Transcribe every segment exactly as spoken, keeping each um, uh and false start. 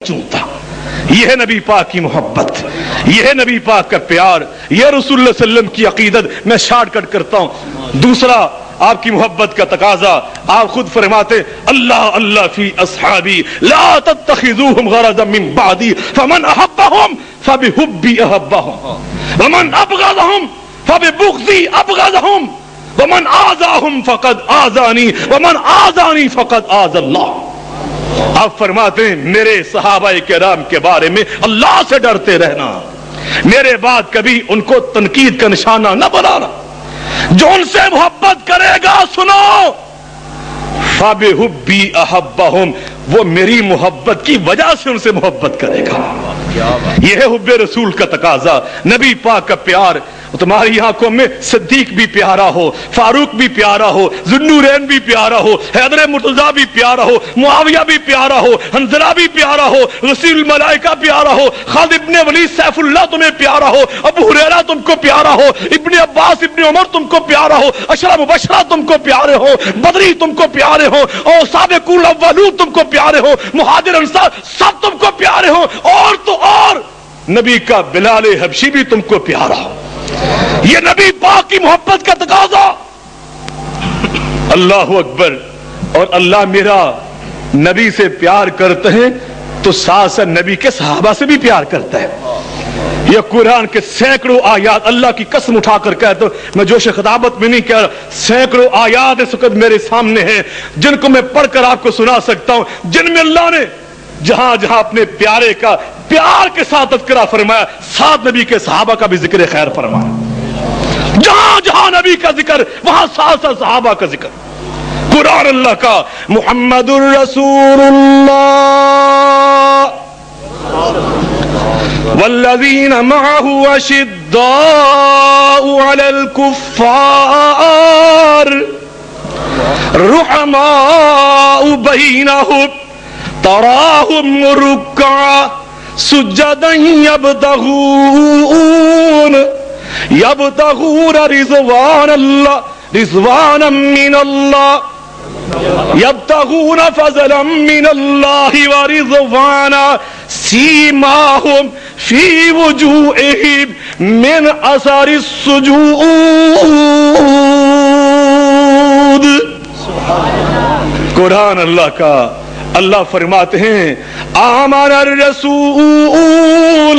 चुनता। यह है नबी पाक की मोहब्बत, यह है नबी पाक का प्यार, यह रसूलुल्लाह सल्लल्लाहु अलैहि वसल्लम की अकीदत। मैं शॉर्टकट करता हूं। दूसरा आपकी मोहब्बत का तकाजा, आप खुद फरमाते अल्लाह अल्लाह फी अस्हाबी ला तत्तखिज़ूहुम गरज़न मिन बादी फमन अहब्बहुम फबिहुब्बी अहब्बहुम वमन अबग़ज़हुम फबिबुग़ज़ी अबग़ज़हुम वमन आज़ाहुम फ़क़द आज़ानी वमन आज़ानी फ़क़द आज़ल्लाह। आप फरमाते हैं मेरे सहाबाए किराम के बारे में अल्लाह से डरते रहना, मेरे बाद कभी उनको तनकीद का निशाना न बनाना। जो उनसे मोहब्बत करेगा सुनो फबिहुब्बी अहब्बहुम, वो मेरी मोहब्बत की वजह से उनसे मोहब्बत करेगा। यह है हुब्बे रसूल का तकाजा, नबी पाक का प्यार। तुम्हारी आंखों में सिद्दीक भी प्यारा हो, फारूक भी प्यारा हो, ज़ुन्नूरैन भी प्यारा हो, हैदर मुर्तज़ा भी प्यारा हो, मुआविया भी प्यारा हो, हंज़ला भी प्यारा हो, रसूल मलाइका प्यारा हो, खालिद इब्ने वलीद सैफुल्लाह तुम्हें प्यारा हो, अबू हुरैरा तुमको प्यारा हो, इब्ने अब्बास इब्ने उमर तुमको प्यारा हो, अशरा मुबशरा तुमको प्यारे हो, बदरी तुमको प्यारे हो, और साबिक़ुल अव्वलून तुमको प्यारे हो, मुहाजिर अंसार सब तुमको प्यारे हो, और तो और नबी का बिलाल हबशी भी तुमको प्यारा हो। ये नबी पाक की मोहब्बत का तकाजा। अल्लाह अकबर। और अल्लाह मेरा नबी से प्यार करते हैं तो साथ साथ नबी के सहाबा से भी प्यार करता है। ये कुरान के सैकड़ों आयात, अल्लाह की कसम उठाकर कहता हूं, मैं जोश खिताबत में नहीं कह रहा, सैकड़ों आयात इस वक्त मेरे सामने हैं जिनको मैं पढ़कर आपको सुना सकता हूं, जिनमें अल्लाह ने जहां जहां अपने प्यारे का प्यार के साथ तज़किरा फरमाया, साथ नबी के सहाबा का भी जिक्र खैर फरमाया। जहां जहां नबी का जिक्र वहां साथ साथ सहाबा का जिक्र। कुरान अल्लाह का मुहम्मदुर रसूलुल्लाह वल्लज़ीना मअहु अशिद्दाउ अलल कुफ़्फ़ार रुहमाउ बैनहुम तराहुम रुक्का सुज्जदन यब्तगून यब्तगून रिज़वान अल्लाह रिज़वानम मिनल्लाह यब्तगून फज़लन मिनल्लाह व रिज़वाना सीमाहुम फी वजूहिहिम मिन असरिस सुजूद। कुरान अल्लाह का। अल्लाह फरमाते हैं आमनर रसूल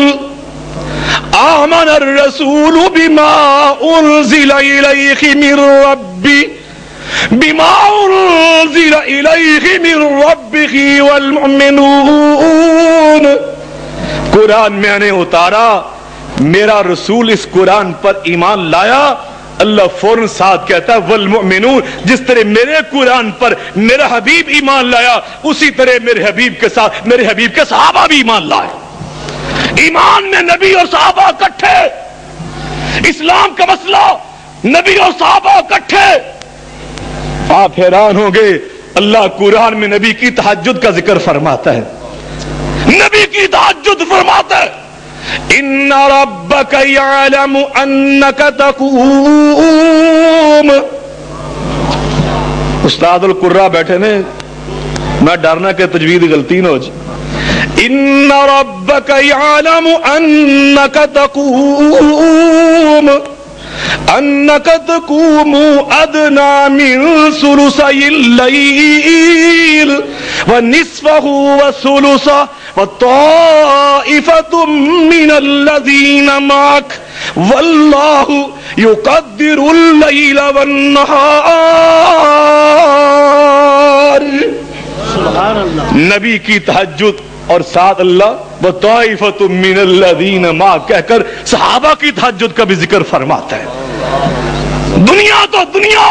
आमनर रसूल बिमा उनज़िला इलैहि मिर रब्बी बिमा उनज़िला इलैहि मिर रब्बिही वल मुमिनून। कुरान मैंने उतारा, मेरा रसूल इस कुरान पर ईमान लाया। अल्लाह फौरन साथ कहता है वल मुमिनून, जिस तरह मेरे कुरान पर मेरा हबीब ईमान लाया उसी तरह मेरे हबीब के साथ मेरे हबीब के सहाबा भी ईमान लाए। ईमान में नबी और सहाबा इकट्ठे, इस्लाम का मसला नबी और सहाबा इकट्ठे। आप हैरान होंगे, अल्लाह कुरान में नबी की तहज्जुद का जिक्र फरमाता है, नबी की तहज्जुद फरमाता है इन्ना रब्बका यअलमु अन्नका तक़ूम। उस्तादुल कुर्रा बैठे ने, मैं डरना के तजवीद गलती न हो जाए। इन्ना रब्बका यअलमु अन्नका तक़ूम अन्नका तक़ूमु अदना मिन सुलुसैल लैल व निस्फहु व सुलुसा व ताइफतुम मिनल्लज़ीना माक वल्लाहु युक़द्दिरुल लैला वन नहार। सुभान अल्लाह। नबी की तहज्जुद और साथ अल्लाह व ताइफतुम मिनल्लज़ीना माक कहकर सहाबा की तहज्जुद का भी जिक्र फरमाता है। दुनिया तो दुनिया,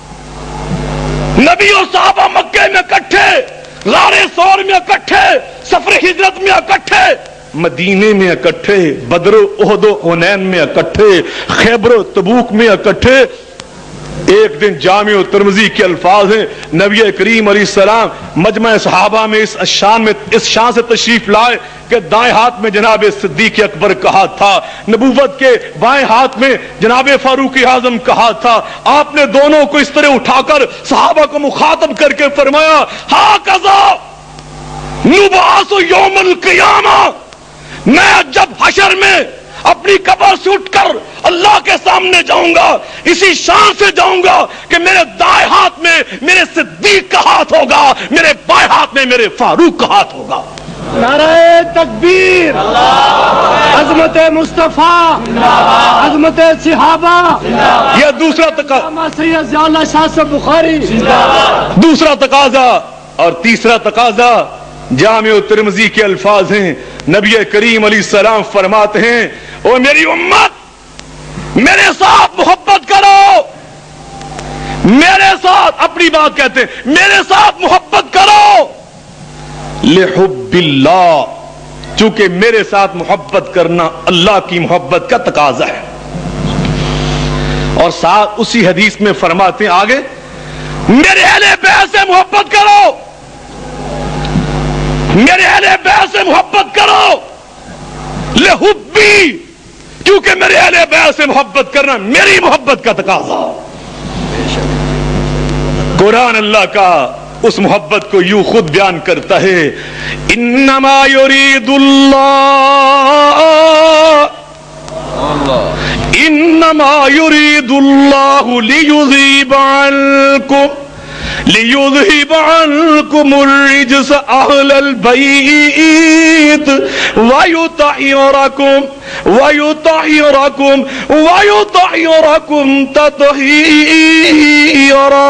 नबी और सहाबा मक्के में इकट्ठे, गारे सौर में इकट्ठे, सफर हिजरत में इकट्ठे, मदीने में इकट्ठे, बदर उहद हुनैन में इकट्ठे, खैबर तबूक में इकट्ठे। एक दिन जामिउ तिर्मिज़ी के अल्फाज हैं, नबी करीम अलैहिस्सलाम मजमा सहाबा में इस शान में इस शान से तशरीफ लाए कि दाएं हाथ में जनाब सिद्दीक अकबर का हाथ था, नबूवत के बाएं हाथ में जनाब फारूक आजम का हाथ था। आपने दोनों को इस तरह उठाकर सहाबा को मुखातब करके फरमाया हा कज़ा نبعث یوم القیامہ، میں جب حشر میں اپنی قبر سے اٹھ کر اللہ کے سامنے جاؤں گا، اسی شان سے جاؤں گا کہ میرے دائیں ہاتھ میں میرے صدیق کا ہاتھ ہوگا، میرے بائیں ہاتھ میں میرے فاروق کا ہاتھ ہوگا۔ نعرہ تکبیر، عظمت مصطفیٰ، عظمت صحابہ، یہ دوسرا تقاضا، سید ضیاء اللہ شاہ صاحب بخاری، دوسرا تقاضا۔ اور تیسرا تقاضا جامع ترمذی کے الفاظ ہیں، نبی کریم علیہ السلام فرماتے ہیں، او میری امت میرے ساتھ محبت کرو، میرے ساتھ، اپنی بات کہتے ہیں، میرے ساتھ محبت کرو لحب اللہ، چونکہ میرے ساتھ محبت کرنا اللہ کی محبت کا تقاضا ہے۔ اور ساتھ اسی حدیث میں فرماتے ہیں آگے، میرے اہل بیت سے محبت کرو، میرے اہل بیت سے محبت کرو لحبی، کیونکہ میرے اہل بیت سے محبت کرنا میری محبت کا تقاضا۔ قرآن اللہ کا اس محبت کو یوں خود بیان کرتا ہے، انما یرید اللہ انما یرید اللہ لیذہب عنکم لیذہب عنکم الرجس اہل البیت ویطہرکم ویطہرکم ویطہرکم تطہیرا۔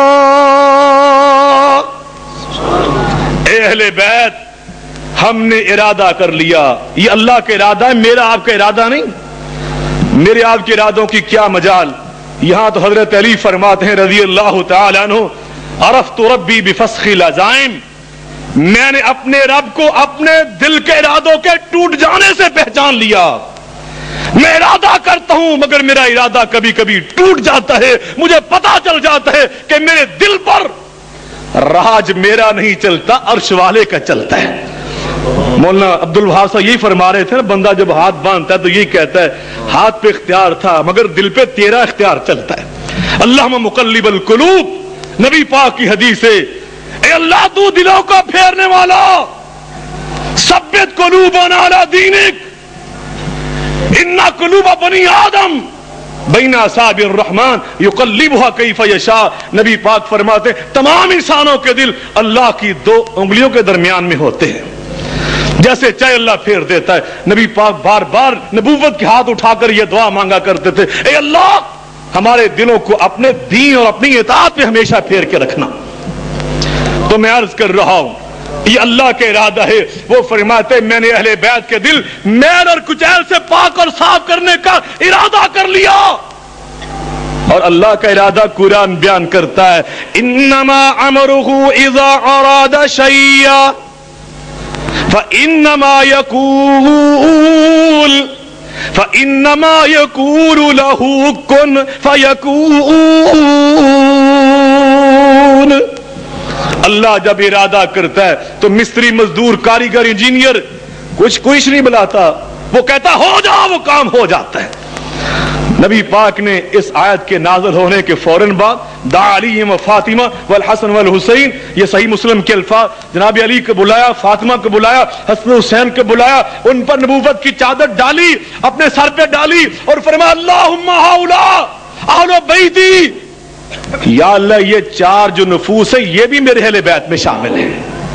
اے اہل بیت، ہم نے ارادہ کر لیا، یہ اللہ کا ارادہ ہے، میرا آپ کا ارادہ نہیں، میرے آپ کے ارادوں کی کیا مجال۔ یہاں تو حضرت علی فرماتے ہیں رضی اللہ تعالی عنہ، عرفت ربی بفسخ العزائم، میں نے اپنے رب کو اپنے دل کے ارادوں کے ٹوٹ جانے سے پہچان لیا۔ میں ارادہ کرتا ہوں مگر میرا ارادہ کبھی کبھی ٹوٹ جاتا ہے، مجھے پتا چل جاتا ہے کہ میرے دل پر راج میرا نہیں چلتا، عرش والے کا چلتا ہے۔ مولانا عبد الوہاب صاحب یہی فرما رہے تھے نا، بندہ جب ہاتھ باندھتا ہے تو یہی کہتا ہے ہاتھ پہ اختیار تھا مگر دل پہ تیرا اختیار چلتا ہے۔ اللہم مقلب القلوب، نبی پاک کی حدیث ہے، اے اللہ تو دلوں کو پھیرنے والا، ثبت قلوبنا علی دینک، ان قلوب بنی آدم بین اصابع الرحمن یقلبها کیف یشاء۔ نبی پاک فرماتے ہیں تمام انسانوں کے دل اللہ کی دو انگلیوں کے درمیان میں ہوتے ہیں، جیسے چاہے اللہ پھیر دیتا ہے۔ نبی پاک بار بار نبوت کے ہاتھ اٹھا کر یہ دعا مانگا کرتے تھے، اے اللہ ہمارے دلوں کو اپنے دین اور اپنی اطاعت پہ ہمیشہ پھیر کے رکھنا۔ تو میں عرض کر رہا ہوں یہ اللہ کا ارادہ ہے۔ وہ فرماتے میں نے اہل بیت کے دل میل اور کچیل سے پاک اور صاف کرنے کا ارادہ کر لیا۔ اور اللہ کا ارادہ قرآن بیان کرتا ہے، انما امرہ اذا اراد شیئا فانما یقول فانما یقول له کن فیکون۔ اللہ جب ارادہ کرتا ہے تو مستری، مزدور، کاریگر، انجینئر کچھ کچھ نہیں بلاتا، وہ کہتا ہو جاؤ، وہ کام ہو جاتا ہے۔ نبی پاک نے اس آیت کے نازل ہونے کے فوراً بعد دعا علی و فاطمہ والحسن والحسین، یہ صحیح مسلم کے الفاظ، جناب علی کو بلایا، فاطمہ کو بلایا، حسن حسین کو بلایا، ان پر نبوت کی چادر ڈالی، اپنے سر پہ ڈالی اور فرمایا اللہم ہؤلاء اہل بیتی، یا اللہ یہ چار جو نفوس ہیں یہ بھی میرے اہل بیت میں شامل ہیں۔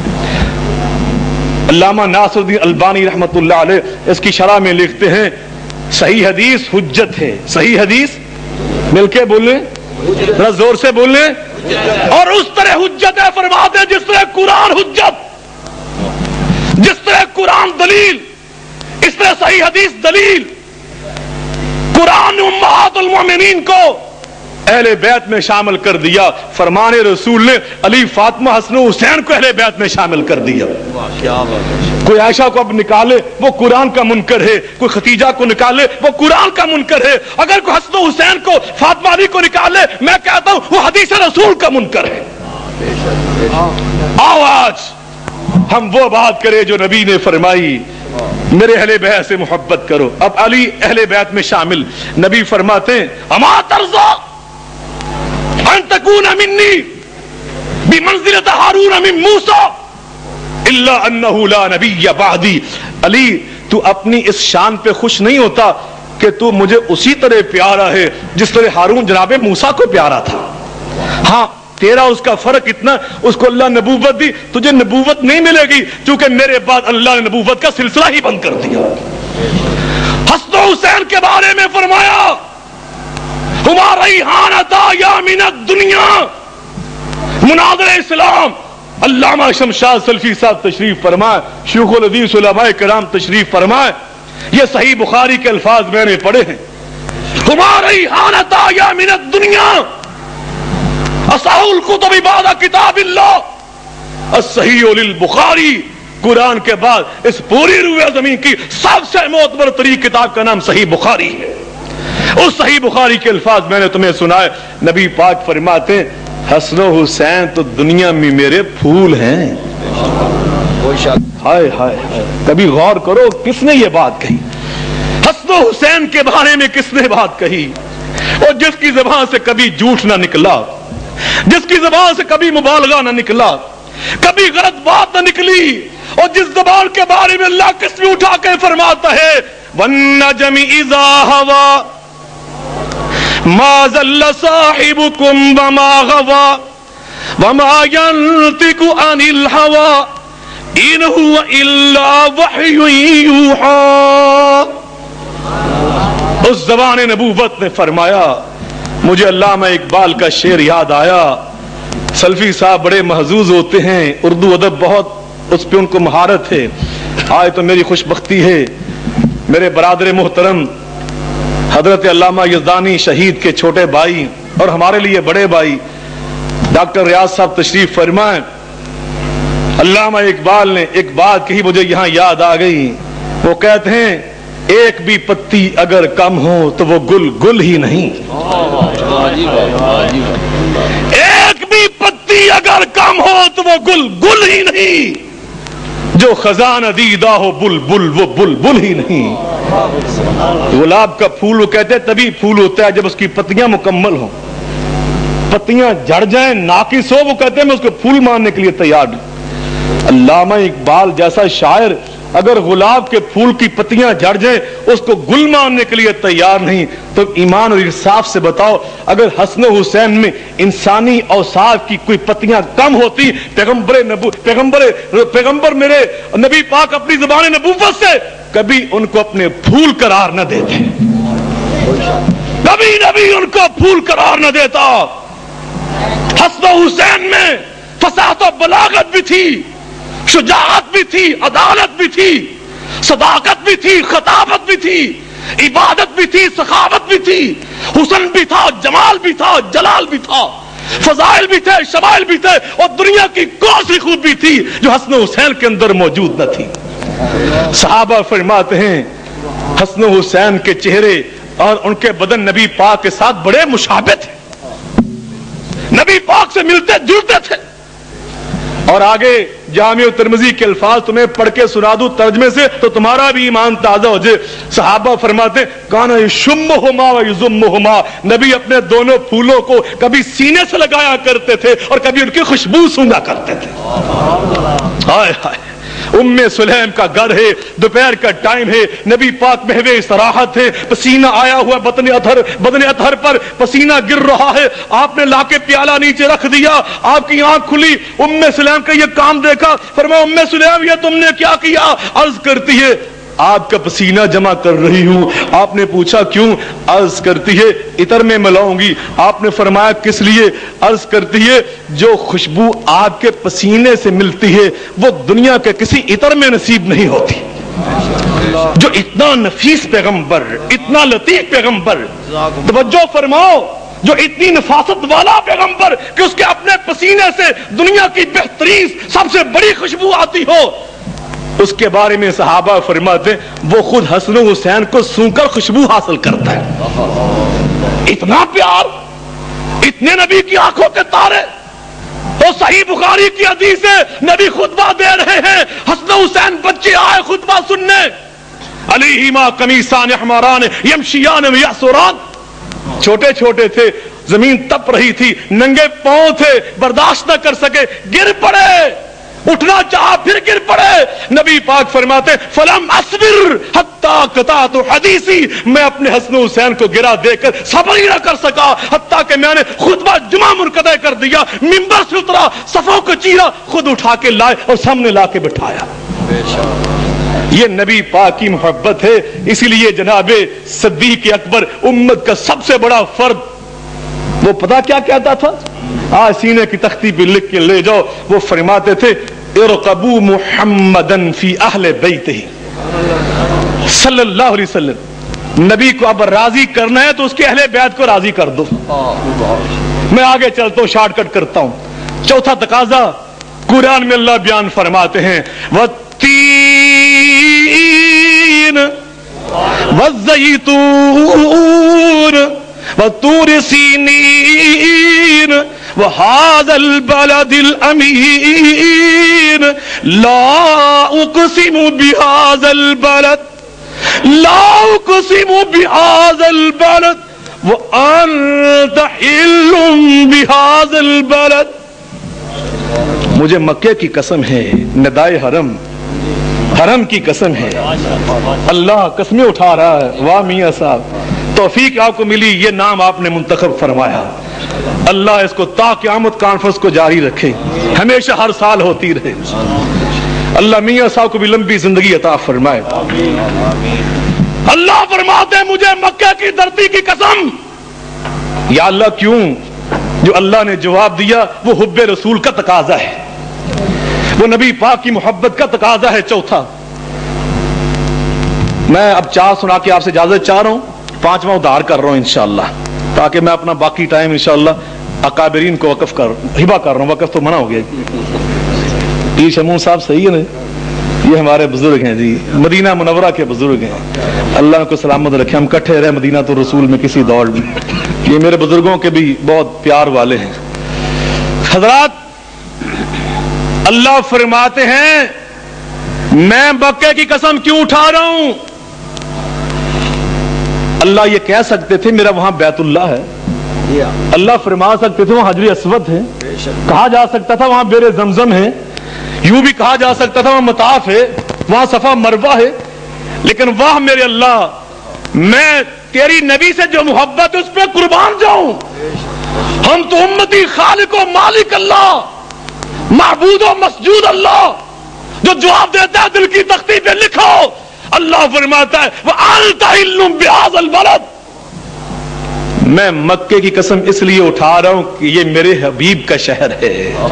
علامہ ناصر الدین البانی رحمت اللہ علیہ اس کی شرح میں لکھتے ہیں صحیح حدیث حجت ہے۔ صحیح حدیث مل کے بولیں، ذرا زور سے بولیں، اور اس طرح حجت ہے فرماتے ہیں جس طرح قرآن حجت، جس طرح قرآن دلیل، اس طرح صحیح حدیث دلیل۔ قرآن امہات المومنین کو اہل بیت میں شامل کر دیا، فرمان رسول نے علی، فاطمہ، حسن حسین کو اہل بیت میں شامل کر دیا۔ کوئی عائشہ کو اب نکالے وہ قرآن کا منکر ہے، کوئی ختیجہ کو نکالے وہ قرآن کا منکر ہے، اگر کوئی حسن حسین کو، فاطمہ علی کو نکالے میں کہتا ہوں وہ حدیث رسول کا منکر ہے۔ آؤ آج ہم وہ بات کریں جو نبی نے فرمائی، میرے اہل بیت سے محبت کرو۔ اب علی اہل بیت میں شامل، نبی فرماتے ہیں اما ترضا ان تکون منی بمنزلۃ ہارون من موسیٰ، الا انہ لا نبی بعدی. علی تو اپنی اس شان پہ خوش نہیں ہوتا کہ تو مجھے اسی طرح پیارا ہے جس طرح ہارون جناب موسیٰ کو پیارا تھا. ہاں تیرا اس کا فرق اتنا، اس کو اللہ نبوت دی، تجھے نبوت نہیں ملے گی کیونکہ میرے بعد اللہ نے نبوت کا سلسلہ ہی بند کر دیا. حسن و حسین کے بارے میں فرمایا ہما ریحانتا یا من الدنیا. مناظر اسلام علامہ شمشاد سلفی صاحب تشریف فرمائے، شیخ الحدیث علماء کرام تشریف فرمائے. یہ صحیح بخاری کے الفاظ میں نے پڑھے ہیں. ہما ریحانتا یا من الدنیا اصح الکتب بعد کتاب اللہ. الصحیح للبخاری، قرآن کے بعد اس پوری روئے زمین کی سب سے معتبر ترین کتاب کا نام صحیح بخاری ہے. اس صحیح بخاری کے الفاظ میں نے تمہیں سنائے. نبی پاک فرماتے ہیں حسن و حسین تو دنیا میں میرے پھول ہیں. ہائے ہائے ہائے، کبھی غور کرو کس نے یہ بات کہی؟ حسن و حسین کے بارے میں کس نے بات کہی؟ اور جس کی زبان سے کبھی جھوٹ نہ نکلا، جس کی زبان سے کبھی مبالغہ نہ نکلا، کبھی غلط بات نہ نکلی، اور جس زبان کے بارے میں اللہ قسم اٹھا کے فرماتا ہے وَالنَّجْمِ إِذَا هَوَى مَا ضَلَّ صَاحِبُكُمْ وَمَا غَوَى وَمَا يَنطِقُ عَنِ الْهَوَى إِنْ هُوَ إِلَّا وَحْيٌ يُوحَىٰ. اس زبان نبوت نے فرمایا. مجھے علامہ اقبال کا شعر یاد آیا. سلفی صاحب بڑے محظوظ ہوتے ہیں، اردو ادب بہت اس پہ ان کو مہارت ہے. آج تو میری خوش بختی ہے میرے برادر محترم حضرت علامہ یزدانی شہید کے چھوٹے بھائی اور ہمارے لیے بڑے بھائی ڈاکٹر ریاض صاحب تشریف فرمائیں. علامہ اقبال نے ایک بات کہی مجھے یہاں یاد آ گئی. وہ کہتے ہیں ایک بھی پتی اگر کم ہو تو وہ گل گل ہی نہیں. ایک بھی پتی اگر کم ہو تو وہ گل گل ہی نہیں. جو خزان دیدہ ہو بل بل وہ بل بل ہی نہیں. گلاب کا پھول وہ کہتے ہیں تبھی پھول ہوتا ہے جب اس کی پتیاں مکمل ہوں. پتیاں جھڑ جائیں ناقص ہو وہ کہتے ہیں میں اس کو پھول ماننے کے لیے تیار ہوں. علامہ اقبال جیسا شاعر اگر گلاب کے پھول کی پتیاں جھڑ جائیں اس کو گل ماننے کے لیے تیار نہیں تو ایمان اور انصاف سے بتاؤ اگر حسن و حسین میں انسانی اوصاف کی کوئی پتیاں کم ہوتی پیغمبر نبو پیغمبر پیغمبر میرے نبی پاک اپنی زبان نبوت سے کبھی ان کو اپنے پھول قرار نہ دیتے. کبھی نبی ان کو پھول قرار نہ دیتا. حسن و حسین میں فصاحت و بلاغت بھی تھی، شجاعت بھی تھی، عدالت بھی تھی، صداقت بھی تھی، خطابت بھی تھی، عبادت بھی تھی، سخاوت بھی تھی، حسن بھی تھا، جمال بھی تھا، جلال بھی تھا، فضائل بھی تھے، شمائل بھی تھے، اور دنیا کی کون سی خوبی تھی جو حسن و حسین کے اندر موجود نہ تھی. صحابہ فرماتے ہیں حسن و حسین کے چہرے اور ان کے بدن نبی پاک کے ساتھ بڑے مشابہ تھے، نبی پاک سے ملتے جلتے تھے. اور آگے جامع ترمذی کے الفاظ تمہیں پڑھ کے سنا دوں ترجمے سے تو تمہارا بھی ایمان تازہ ہو جائے. صحابہ فرماتے کان یشمہما و یضمہما، نبی اپنے دونوں پھولوں کو کبھی سینے سے لگایا کرتے تھے اور کبھی ان کی خوشبو سونگا کرتے تھے. ہائے ہائے، ام سلیم کا گھر ہے، دوپہر کا ٹائم ہے، نبی پاک محو استراحت ہے، پسینہ آیا ہوا بدن اطہر بدن اطہر پر پسینہ گر رہا ہے. آپ نے لا کے پیالہ نیچے رکھ دیا، آپ کی آنکھ کھلی، ام سلیم کا یہ کام دیکھا، فرمایا ام سلیم یہ تم نے کیا کیا؟ عرض کرتی ہے آپ کا پسینہ جمع کر رہی ہوں. آپ نے پوچھا کیوں؟ عرض کرتی ہے عطر میں ملاؤں گی. آپ نے فرمایا کس لیے؟ عرض کرتی ہے جو خوشبو آپ کے پسینے سے ملتی ہے وہ دنیا کے کسی عطر میں نصیب نہیں ہوتی. جو اتنا نفیس پیغمبر، اتنا لطیف پیغمبر، توجہ فرماؤ، جو اتنی نفاست والا پیغمبر کہ اس کے اپنے پسینے سے دنیا کی بہترین سب سے بڑی خوشبو آتی ہو، اس کے بارے میں صحابہ فرماتے وہ خود حسن و حسین کو سونگ کر خوشبو حاصل کرتا ہے. اتنا پیار، اتنے نبی کی آنکھوں کے تارے. اور صحیح بخاری کی حدیث ہے نبی خطبہ دے رہے ہیں، حسن و حسین بچے آئے خطبہ سننے، علیہما قمیصان احمران یمشیان ویعصران، چھوٹے چھوٹے تھے، زمین تپ رہی تھی، ننگے پاؤں تھے، برداشت نہ کر سکے، گر پڑے. اٹھنا چاہا پھر گر پڑے. نبی پاک فرماتے فلم اصبر حتی قطعت حدیثی, میں اپنے حسن حسین کو گرا دے کر صبر ہی نہ کر سکا حتیٰ کہ میں نے خطبہ جمعہ منقطع کر دیا, منبر سے اترا, صفوں کو چیرا, خود اٹھا کے لائے اور سامنے لا کے بٹھایا. یہ نبی پاک کی محبت ہے. اسی لیے جناب صدیق اکبر امت کا سب سے بڑا فرد, وہ پتا کیا کہتا تھا, آج سینے کی تختی پہ لکھ کے لے جاؤ, وہ فرماتے تھے ارقبوا محمدن فی اہل بیتہ صلی اللہ علیہ وسلم. نبی کو اب راضی کرنا ہے تو اس کے اہل بیت کو راضی کر دو. میں آگے چلتا ہوں, شارٹ کٹ کرتا ہوں. چوتھا تقاضا قرآن میں اللہ بیان فرماتے ہیں والتین والزیتون والطور سینین وهذا البلد الامین لا اقسم بهذا البلد لا اقسم بهذا البلد وانت حل بهذا البلد. مجھے مکے کی قسم ہے, ندائے حرم حرم کی قسم ہے, اللہ قسمیں اٹھا رہا ہے. واہ میاں صاحب, توفیق آپ کو ملی, یہ نام آپ نے منتخب فرمایا. اللہ اس کو تا قیامت کانفرنس کو جاری رکھے, ہمیشہ ہر سال ہوتی رہے. اللہ میاں صاحب کو بھی لمبی زندگی عطا فرمائے. اللہ فرماتے ہیں مجھے مکہ کی دھرتی کی قسم. یا اللہ کیوں؟ جو اللہ نے جواب دیا وہ حب رسول کا تقاضا ہے, وہ نبی پاک کی محبت کا تقاضا ہے. چوتھا, میں اب چار سنا کے آپ سے اجازت چاہ رہا ہوں, پانچواں ادھار کر رہا ہوں انشاءاللہ, تاکہ میں اپنا باقی ٹائم انشاءاللہ اکابرین کو وقف کر ہبا کر رہا ہوں. وقف تو منع ہو گیا. یہ شمون صاحب صحیح ہے نا, یہ ہمارے بزرگ ہیں جی, مدینہ منورہ کے بزرگ ہیں, اللہ کو سلامت رکھے. ہم کٹھے رہے مدینہ تو رسول میں کسی دور میں. یہ میرے بزرگوں کے بھی بہت پیار والے ہیں. حضرات, اللہ فرماتے ہیں میں مکے کی قسم کیوں اٹھا رہا ہوں. اللہ یہ کہہ سکتے تھے میرا وہاں بیت اللہ ہے, اللہ فرما سکتے تھے وہاں حجر اسود ہے, کہا جا سکتا تھا وہاں بیر زمزم ہے, یوں بھی کہا جا سکتا تھا وہاں مطاف ہے, وہاں صفا مروہ ہے. لیکن واہ میرے اللہ, میں تیری نبی سے جو محبت ہے اس پہ قربان جاؤں. ہم تو امتی خالق و مالک اللہ, معبود و مسجود اللہ, جو جواب دیتا ہے دل کی تختی پہ لکھو. اللہ فرماتا ہے وَأَنْتَ حِلٌّ بِهَذَا الْبَلَدِ, میں مکے کی قسم اس لیے اٹھا رہا ہوں کہ یہ میرے حبیب کا شہر ہے,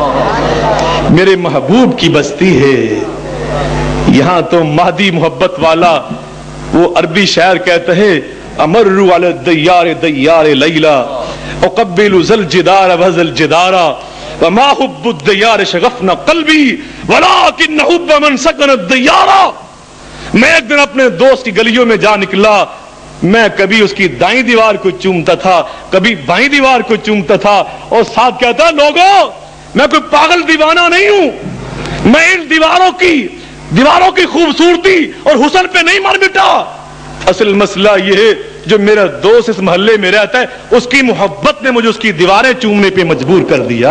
میرے محبوب کی بستی ہے. یہاں تو مہدی محبت والا وہ عربی شاعر کہتے ہیں امروا علی الدیار دیار لیلا اقبل ذل جدار وذل جدارا وما حب الدیار شغفنا قلبی ولکن حب من سکن الدیارا. میں ایک دن اپنے دوست کی گلیوں میں جا نکلا, میں کبھی اس کی دائیں دیوار کو چومتا تھا, کبھی بائیں دیوار کو چومتا تھا, اور ساتھ کہتا لوگوں میں کوئی پاگل دیوانہ نہیں ہوں, میں ان دیواروں کی دیواروں کی خوبصورتی اور حسن پہ نہیں مر مٹا. اصل مسئلہ یہ ہے جو میرا دوست اس محلے میں رہتا ہے اس کی محبت نے مجھے اس کی دیواریں چومنے پہ مجبور کر دیا.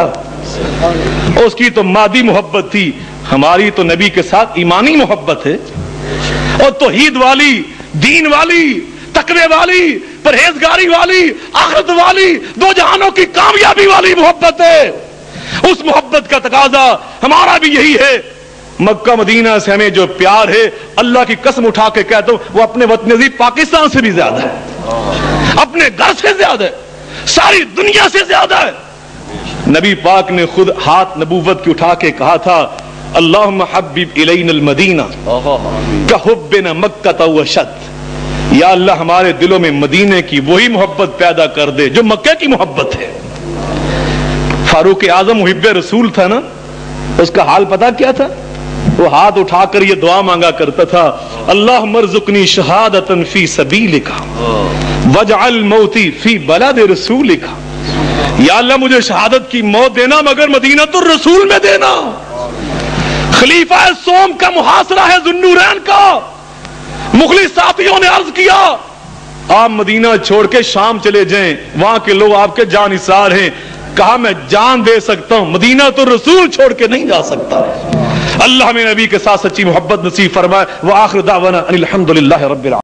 اس کی تو مادی محبت تھی, ہماری تو نبی کے ساتھ ایمانی محبت ہے, اور توحید والی, دین والی, تقوی والی, پرہیزگاری والی, آخرت والی, دو جہانوں کی کامیابی والی محبت ہے. اس محبت کا تقاضا ہمارا بھی یہی ہے. مکہ مدینہ سے ہمیں جو پیار ہے, اللہ کی قسم اٹھا کے کہتا ہوں وہ اپنے وطن عزیز پاکستان سے بھی زیادہ ہے, اپنے گھر سے زیادہ ہے, ساری دنیا سے زیادہ ہے. نبی پاک نے خود ہاتھ نبوت کی اٹھا کے کہا تھا اللہم حبب الینا المدینہ کحبنا مکہ واشد. یا اللہ ہمارے دلوں میں مدینے کی وہی محبت پیدا کر دے جو مکہ کی محبت ہے. فاروق اعظم محب رسول تھا نا, اس کا حال پتا کیا تھا؟ وہ ہاتھ اٹھا کر یہ دعا مانگا کرتا تھا اللہم ارزقنی شہادتا فی سبیلک واجعل موتی فی بلد رسولک. یا اللہ مجھے شہادت کی موت دینا مگر مدینہ الرسول میں دینا. خلیفہ سوم کا محاصرہ ہے ذوالنورین کا. مخلص ساتھیوں نے عرض کیا آپ مدینہ چھوڑ کے شام چلے جائیں, وہاں کے لوگ آپ کے جانثار ہیں. کہا میں جان دے سکتا ہوں, مدینہ تو رسول چھوڑ کے نہیں جا سکتا. اللہ ہمیں نبی کے ساتھ سچی محبت نصیب فرمائے. وآخر دعوانا ان الحمد للہ رب العالمین.